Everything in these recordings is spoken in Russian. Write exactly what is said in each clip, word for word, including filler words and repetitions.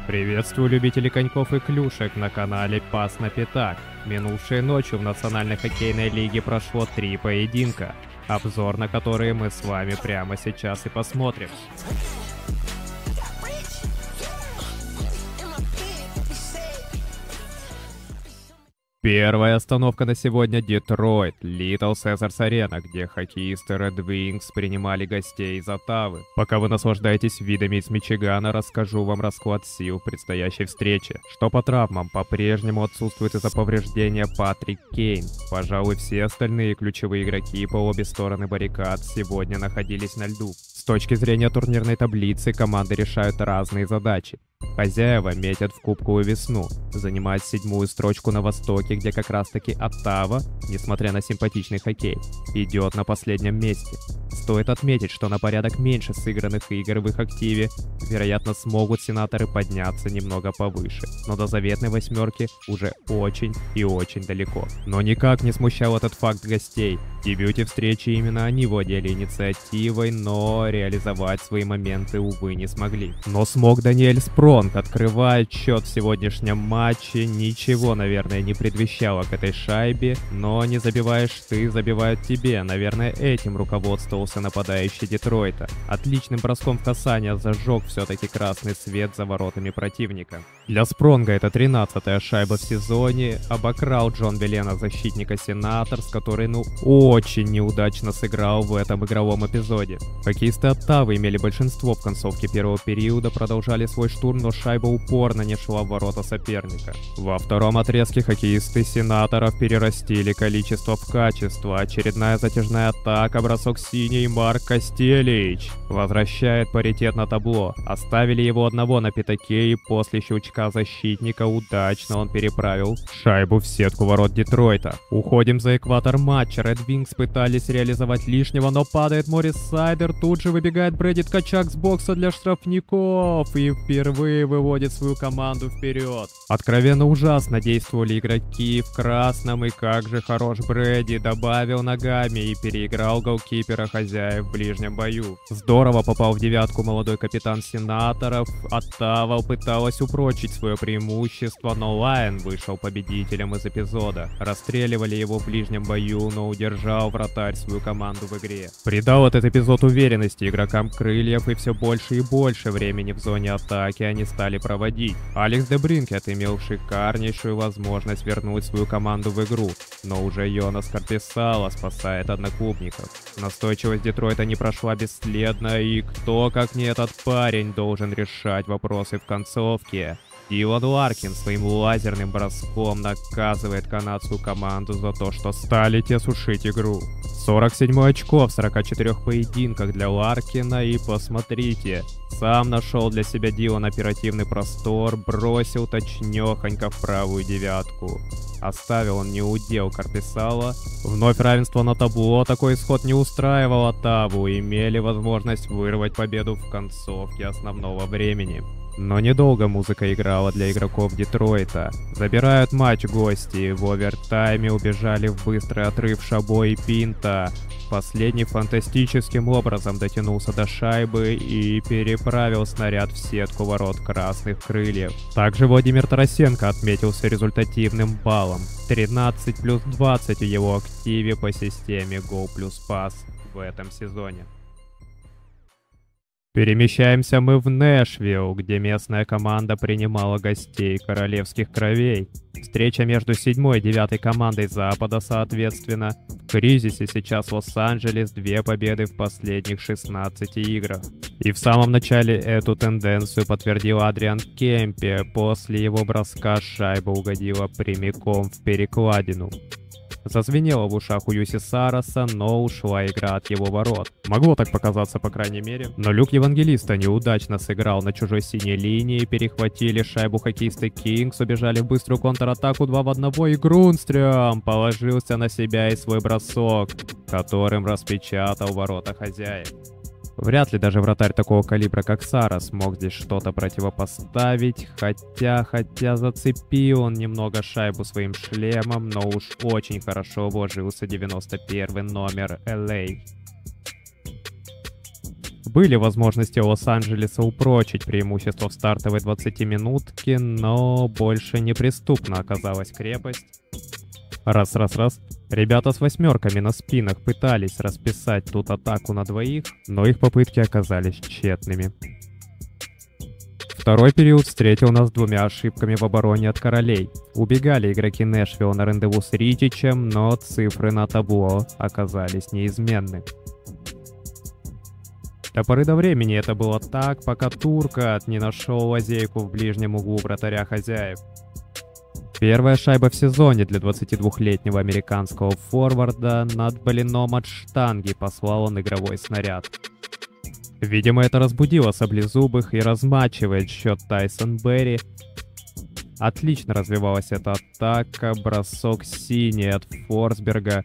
Приветствую любителей коньков и клюшек на канале Пас на Пятак. Минувшей ночью в Национальной хоккейной лиге прошло три поединка, обзор на которые мы с вами прямо сейчас и посмотрим. Первая остановка на сегодня — Детройт, Little Caesars Arena, где хоккеисты Red Wings принимали гостей из Оттавы. Пока вы наслаждаетесь видами из Мичигана, расскажу вам расклад сил предстоящей встречи. Что по травмам, по-прежнему отсутствует из-за повреждения Патрик Кейн. Пожалуй, все остальные ключевые игроки по обе стороны баррикад сегодня находились на льду. С точки зрения турнирной таблицы, команды решают разные задачи. Хозяева метят в кубковую весну, занимают седьмую строчку на востоке, где как раз таки Оттава, несмотря на симпатичный хоккей, идет на последнем месте. Стоит отметить, что на порядок меньше сыгранных игр в их активе, вероятно, смогут сенаторы подняться немного повыше, но до заветной восьмерки уже очень и очень далеко. Но никак не смущал этот факт гостей. В дебюте встречи именно они владели инициативой, но реализовать свои моменты, увы, не смогли. Но смог Даниэль Спронг, открывает счет в сегодняшнем матче. Ничего, наверное, не предвещало к этой шайбе, но не забиваешь ты, забивают тебе. Наверное, этим руководствовался нападающий Детройта. Отличным броском в касание зажег все-таки красный свет за воротами противника. Для Спронга это тринадцатая шайба в сезоне. Обокрал Джон Велена защитника Сенаторс, который, ну, очень неудачно сыграл в этом игровом эпизоде. Хоккеисты Оттавы имели большинство в концовке первого периода, продолжали свой штурм, но шайба упорно не шла в ворота соперника. Во втором отрезке хоккеисты Сенаторов перерастили количество в качество. Очередная затяжная атака, бросок синий, Марк Костелич возвращает паритет на табло. Оставили его одного на пятаке, и после щелчка защитника удачно он переправил шайбу в сетку ворот Детройта. Уходим за экватор матча. Red Wings пытались реализовать лишнего, но падает Морис Сайдер. Тут же выбегает Брэди Ткачак с бокса для штрафников и впервые выводит свою команду вперед. Откровенно ужасно действовали игроки в красном, и как же хорош Брэди, добавил ногами и переиграл голкипера хозяев в ближнем бою. Здорово попал в девятку молодой капитан Сенаторов. Оттава пыталась упрочить свое преимущество, но Лайон вышел победителем из эпизода. Расстреливали его в ближнем бою, но удержал вратарь свою команду в игре. Придал этот эпизод уверенности игрокам Крыльев, и все больше и больше времени в зоне атаки они стали проводить. Алекс Дебринкет имел шикарнейшую возможность вернуть свою команду в игру, но уже Йонас Корписало спасает одноклубников. Настойчивость Детройта не прошла бесследно, и кто, как не этот парень, должен решать вопросы в концовке. Дилан Ларкин своим лазерным броском наказывает канадскую команду за то, что стали те сушить игру. сорок семь очко в сорока четырёх поединках для Ларкина, и посмотрите, сам нашел для себя Дилан оперативный простор, бросил точнёхонько в правую девятку. Оставил он неудел Корписало. Вновь равенство на табло, такой исход не устраивал Оттаву, имели возможность вырвать победу в концовке основного времени. Но недолго музыка играла для игроков Детройта. Забирают матч гости, в овертайме убежали в быстрый отрыв Шабо и Пинта. Последний фантастическим образом дотянулся до шайбы и переправил снаряд в сетку ворот Красных Крыльев. Также Владимир Тарасенко отметился результативным баллом. тринадцать плюс двадцать в его активе по системе Go плюс Pass в этом сезоне. Перемещаемся мы в Нэшвилл, где местная команда принимала гостей королевских кровей. Встреча между седьмой и девятой командой Запада, соответственно. В кризисе сейчас Лос-Анджелес, две победы в последних шестнадцати играх. И в самом начале эту тенденцию подтвердил Адриан Кемпе. После его броска шайба угодила прямиком в перекладину. Зазвенело в ушах у Юси Сараса, но ушла игра от его ворот. Могло так показаться, по крайней мере. Но Люк Евангелиста неудачно сыграл на чужой синей линии, перехватили шайбу хоккеисты Кингс, убежали в быструю контратаку два в одного, и Грунстрём положился на себя и свой бросок, которым распечатал ворота хозяев. Вряд ли даже вратарь такого калибра, как Сара, смог здесь что-то противопоставить, хотя, хотя зацепил он немного шайбу своим шлемом, но уж очень хорошо вложился девяносто первый номер эл эй. Были возможности у Лос-Анджелеса упрочить преимущество в стартовой двадцатиминутке, но больше неприступна оказалась крепость. Раз-раз-раз. Ребята с восьмерками на спинах пытались расписать тут атаку на двоих, но их попытки оказались тщетными. Второй период встретил нас двумя ошибками в обороне от королей. Убегали игроки Нэшвилла на рандеву с Ритичем, но цифры на табло оказались неизменны. До поры до времени это было так, пока Туркат не нашел лазейку в ближнем углу вратаря хозяев. Первая шайба в сезоне для двадцатидвухлетнего американского форварда. Над блином от штанги послал он игровой снаряд. Видимо, это разбудило саблезубых, и размачивает счет Тайсон Берри. Отлично развивалась эта атака, бросок синий от Форсберга.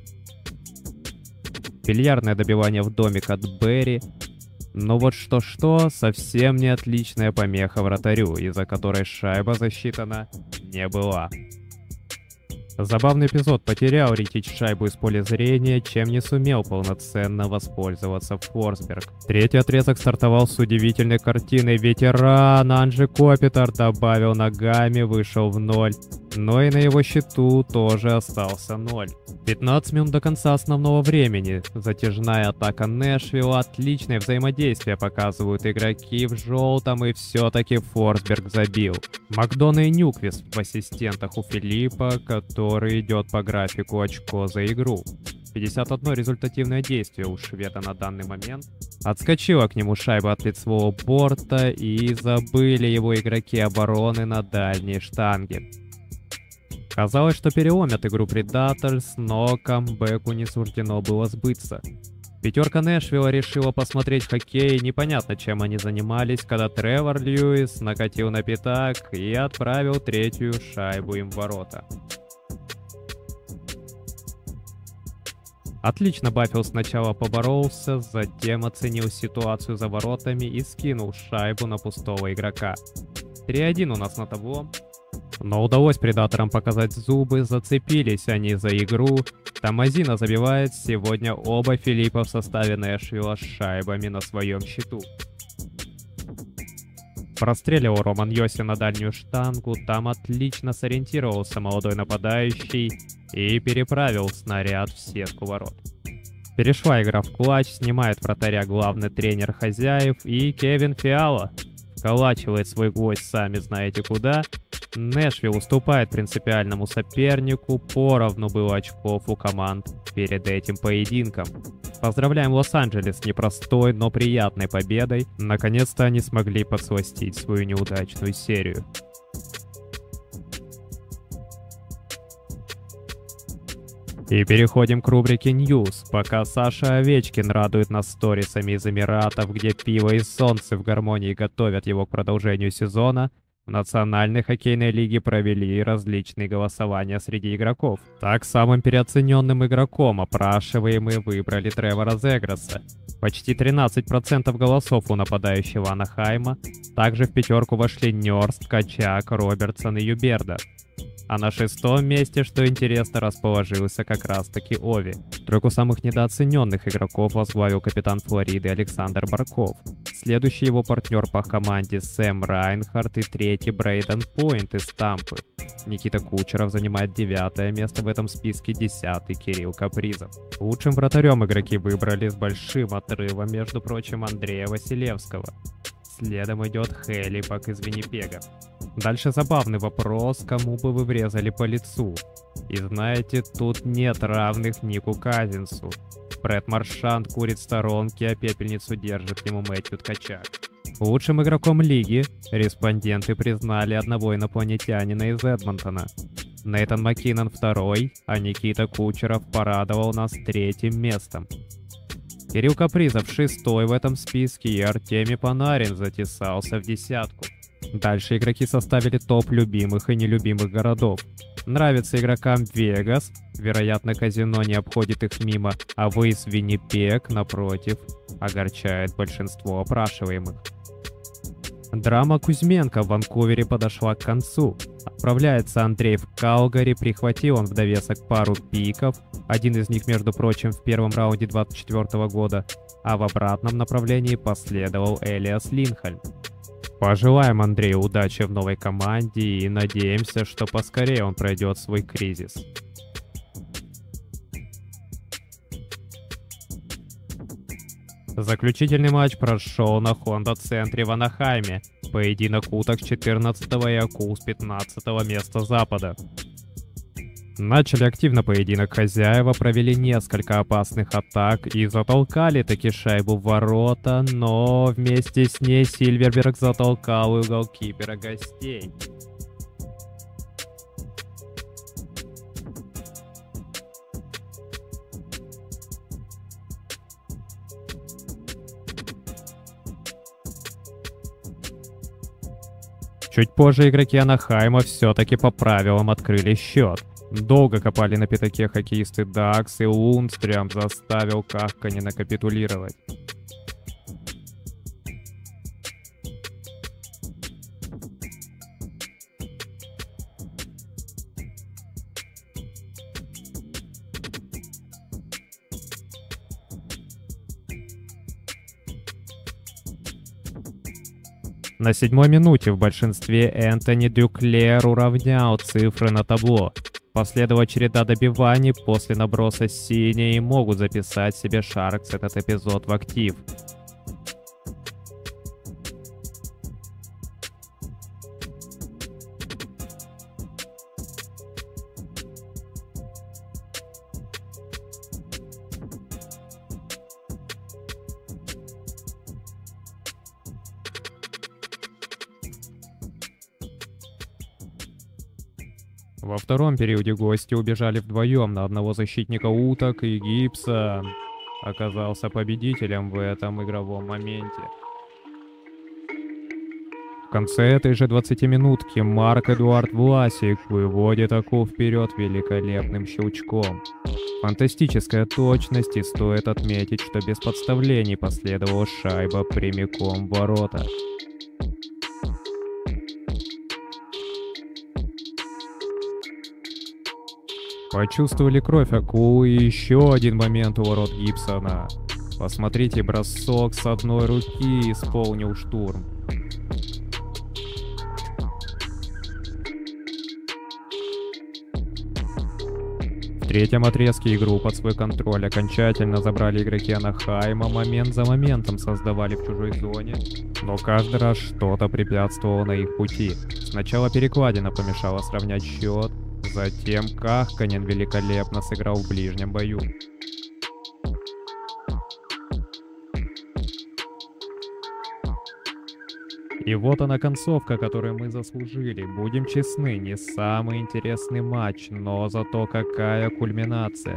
Бильярдное добивание в домик от Берри. Но вот что-что, совсем не отличная помеха вратарю, из-за которой шайба засчитана не была. Забавный эпизод: потерял Ритич шайбу из поля зрения, чем не сумел полноценно воспользоваться Форсберг. Третий отрезок стартовал с удивительной картиной. Ветеран Анджи Копитар добавил ногами, вышел в ноль. Но и на его счету тоже остался ноль. пятнадцать минут до конца основного времени. Затяжная атака Нэшвилла, отличное взаимодействие показывают игроки в желтом, и все-таки Форсберг забил. Макдона и Нюквист в ассистентах у Филиппа, который идет по графику очко за игру. пятьдесят одно результативное действие у шведа на данный момент. Отскочила к нему шайба от лицевого борта, и забыли его игроки обороны на дальней штанге. Казалось, что переломят игру Predators, но камбэку не суждено было сбыться. Пятерка Нэшвилла решила посмотреть хоккей, непонятно чем они занимались, когда Тревор Льюис накатил на пятак и отправил третью шайбу им в ворота. Отлично Баффил сначала поборолся, затем оценил ситуацию за воротами и скинул шайбу на пустого игрока. три один у нас на табло. Но удалось предаторам показать зубы, зацепились они за игру. Томазино забивает сегодня оба Филиппа в составе Нэшвилла с шайбами на своем счету. Простреливал Роман Йоси на дальнюю штангу, там отлично сориентировался молодой нападающий и переправил снаряд в сетку ворот. Перешла игра в клатч, снимает вратаря главный тренер хозяев, и Кевин Фиала вколачивает свой гвоздь сами знаете куда. Нэшвилл уступает принципиальному сопернику, поровну было очков у команд перед этим поединком. Поздравляем Лос-Анджелес с непростой, но приятной победой. Наконец-то они смогли подсластить свою неудачную серию. И переходим к рубрике News. Пока Саша Овечкин радует нас сторисами из Эмиратов, где пиво и солнце в гармонии готовят его к продолжению сезона, в Национальной хоккейной лиге провели различные голосования среди игроков. Так, самым переоцененным игроком опрашиваемые выбрали Тревора Зеграса. Почти тринадцать процентов голосов у нападающего Анахайма. Также в пятерку вошли Нёрст, Качак, Робертсон и Юберда. А на шестом месте, что интересно, расположился как раз-таки Ови. Тройку самых недооцененных игроков возглавил капитан Флориды Александр Барков. Следующий его партнер по команде Сэм Райнхард и третий Брейден Пойнт из Тампы. Никита Кучеров занимает девятое место в этом списке, десятый Кирилл Капризов. Лучшим вратарем игроки выбрали с большим отрывом, между прочим, Андрея Василевского. Следом идет Хелипак из Виннипега. Дальше забавный вопрос, кому бы вы врезали по лицу. И знаете, тут нет равных Нику Казинсу. Брэд Маршант курит в сторонке, а пепельницу держит ему Мэтью Ткачак. Лучшим игроком лиги респонденты признали одного инопланетянина из Эдмонтона. Нейтан Маккинон второй, а Никита Кучеров порадовал нас третьим местом. Кирилл Капризов шестой в этом списке, и Артемий Панарин затесался в десятку. Дальше игроки составили топ любимых и нелюбимых городов. Нравится игрокам Вегас, вероятно, казино не обходит их мимо, а выезд в Виннипег, напротив, огорчает большинство опрашиваемых. Драма Кузьменко в Ванкувере подошла к концу. Отправляется Андрей в Калгари, прихватил он в довесок пару пиков, один из них, между прочим, в первом раунде двадцать четвёртого года. а в обратном направлении последовал Элиас Линхольм. Пожелаем Андрею удачи в новой команде и надеемся, что поскорее он пройдет свой кризис. Заключительный матч прошел на Honda-центре в Анахайме. Поединок уток с четырнадцатого и акул с пятнадцатого места Запада. Начали активно поединок хозяева, провели несколько опасных атак и затолкали таки шайбу в ворота, но вместе с ней Сильверберг затолкал и голкипера гостей. Чуть позже игроки Анахайма все-таки по правилам открыли счет. Долго копали на пятаке хоккеисты Дакс, и Лундстрём заставил Кахконена капитулировать. На седьмой минуте в большинстве Энтони Дюклер уравнял цифры на табло. Последовала череда добиваний после наброса синей, и могут записать себе Шаркс этот эпизод в актив. Во втором периоде гости убежали вдвоем на одного защитника уток, и Гибсон оказался победителем в этом игровом моменте. В конце этой же двадцатиминутки Марк Эдуард Власик выводит акул вперед великолепным щелчком. Фантастическая точность, и стоит отметить, что без подставлений последовала шайба прямиком в ворота. Почувствовали кровь акулы, и еще один момент у ворот Гибсона. Посмотрите, бросок с одной руки исполнил штурм. В третьем отрезке игру под свой контроль окончательно забрали игроки Анахайма, момент за моментом создавали в чужой зоне, но каждый раз что-то препятствовало на их пути. Сначала перекладина помешала сравнять счет, затем Кахконен великолепно сыграл в ближнем бою. И вот она концовка, которую мы заслужили. Будем честны, не самый интересный матч, но зато какая кульминация.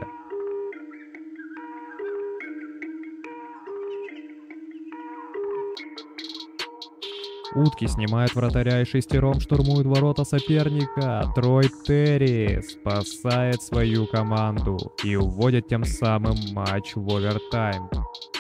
Утки снимают вратаря и шестером штурмуют ворота соперника. Трой Терри спасает свою команду и уводит тем самым матч в овертайм.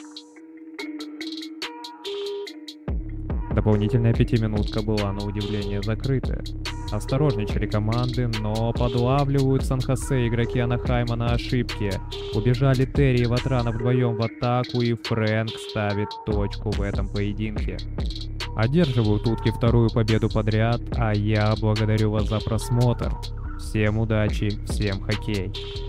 Дополнительная пятиминутка была на удивление закрытая. Осторожничали команды, но подлавливают Сан-Хосе игроки Анахайма на ошибке. Убежали Терри и Ватрана вдвоем в атаку, и Фрэнк ставит точку в этом поединке. Одерживают утки вторую победу подряд, а я благодарю вас за просмотр. Всем удачи, всем хоккей.